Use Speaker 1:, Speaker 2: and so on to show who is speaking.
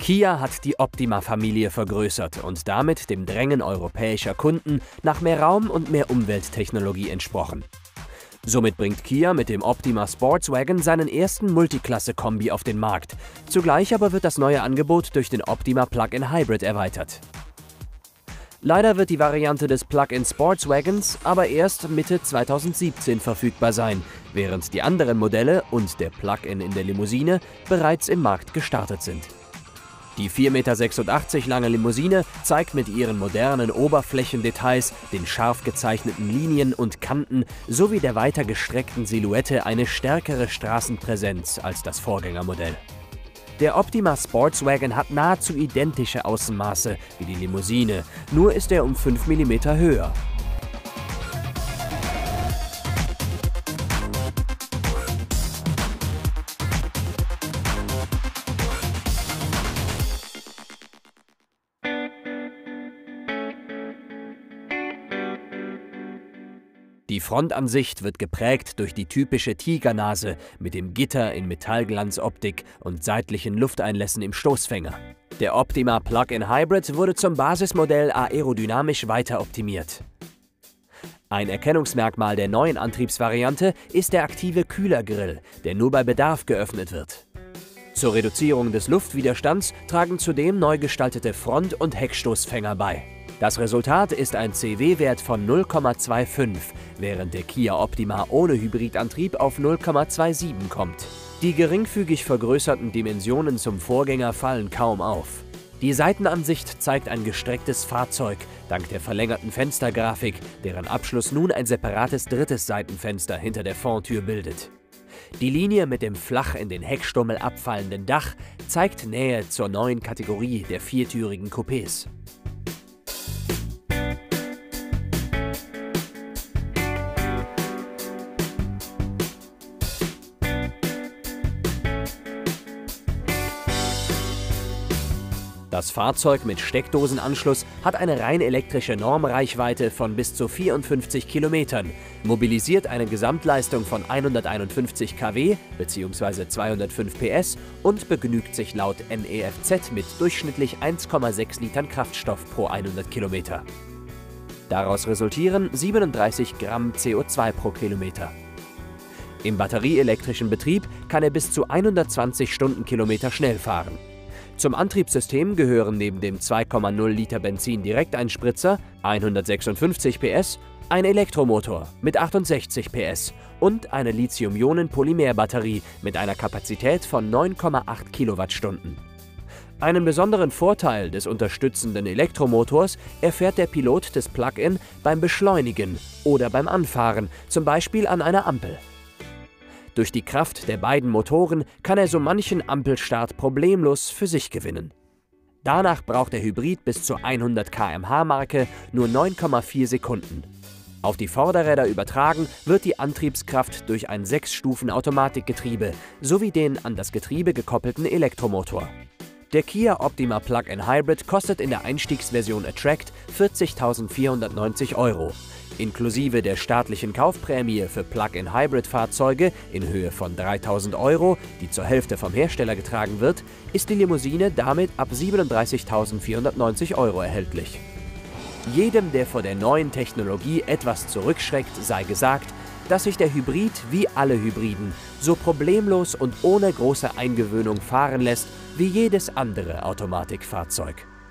Speaker 1: Kia hat die Optima-Familie vergrößert und damit dem Drängen europäischer Kunden nach mehr Raum und mehr Umwelttechnologie entsprochen. Somit bringt Kia mit dem Optima Sportswagen seinen ersten Multiklasse-Kombi auf den Markt. Zugleich aber wird das neue Angebot durch den Optima Plug-in Hybrid erweitert. Leider wird die Variante des Plug-in Sportswagons aber erst Mitte 2017 verfügbar sein, während die anderen Modelle und der Plug-in in der Limousine bereits im Markt gestartet sind. Die 4,86 Meter lange Limousine zeigt mit ihren modernen Oberflächendetails, den scharf gezeichneten Linien und Kanten sowie der weiter gestreckten Silhouette eine stärkere Straßenpräsenz als das Vorgängermodell. Der Optima Sportswagen hat nahezu identische Außenmaße wie die Limousine, nur ist er um 5 mm höher. Die Frontansicht wird geprägt durch die typische Tigernase mit dem Gitter in Metallglanzoptik und seitlichen Lufteinlässen im Stoßfänger. Der Optima Plug-in Hybrid wurde zum Basismodell aerodynamisch weiter optimiert. Ein Erkennungsmerkmal der neuen Antriebsvariante ist der aktive Kühlergrill, der nur bei Bedarf geöffnet wird. Zur Reduzierung des Luftwiderstands tragen zudem neu gestaltete Front- und Heckstoßfänger bei. Das Resultat ist ein CW-Wert von 0,25, während der Kia Optima ohne Hybridantrieb auf 0,27 kommt. Die geringfügig vergrößerten Dimensionen zum Vorgänger fallen kaum auf. Die Seitenansicht zeigt ein gestrecktes Fahrzeug, dank der verlängerten Fenstergrafik, deren Abschluss nun ein separates drittes Seitenfenster hinter der Fondtür bildet. Die Linie mit dem flach in den Heckstummel abfallenden Dach zeigt Nähe zur neuen Kategorie der viertürigen Coupés. Das Fahrzeug mit Steckdosenanschluss hat eine rein elektrische Normreichweite von bis zu 54 Kilometern, mobilisiert eine Gesamtleistung von 151 kW bzw. 205 PS und begnügt sich laut NEFZ mit durchschnittlich 1,6 Litern Kraftstoff pro 100 Kilometer. Daraus resultieren 37 Gramm CO2 pro Kilometer. Im batterieelektrischen Betrieb kann er bis zu 120 Stundenkilometer schnell fahren. Zum Antriebssystem gehören neben dem 2,0 Liter Benzin-Direkteinspritzer 156 PS, ein Elektromotor mit 68 PS und eine Lithium-Ionen-Polymerbatterie mit einer Kapazität von 9,8 Kilowattstunden. Einen besonderen Vorteil des unterstützenden Elektromotors erfährt der Pilot des Plug-in beim Beschleunigen oder beim Anfahren, zum Beispiel an einer Ampel. Durch die Kraft der beiden Motoren kann er so manchen Ampelstart problemlos für sich gewinnen. Danach braucht der Hybrid bis zur 100 km/h-Marke nur 9,4 Sekunden. Auf die Vorderräder übertragen wird die Antriebskraft durch ein 6-Stufen-Automatikgetriebe sowie den an das Getriebe gekoppelten Elektromotor. Der Kia Optima Plug-in Hybrid kostet in der Einstiegsversion Attract 40.490 €. Inklusive der staatlichen Kaufprämie für Plug-in-Hybrid-Fahrzeuge in Höhe von 3.000 €, die zur Hälfte vom Hersteller getragen wird, ist die Limousine damit ab 37.490 € erhältlich. Jedem, der vor der neuen Technologie etwas zurückschreckt, sei gesagt, dass sich der Hybrid wie alle Hybriden so problemlos und ohne große Eingewöhnung fahren lässt wie jedes andere Automatikfahrzeug.